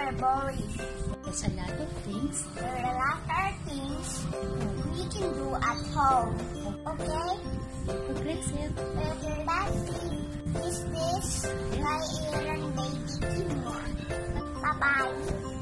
are boring. There's a lot of things. There are a lot of things we can do at home. Okay? Progressive. Better lastly, is this my Aaron baby Kimia. Bye-bye.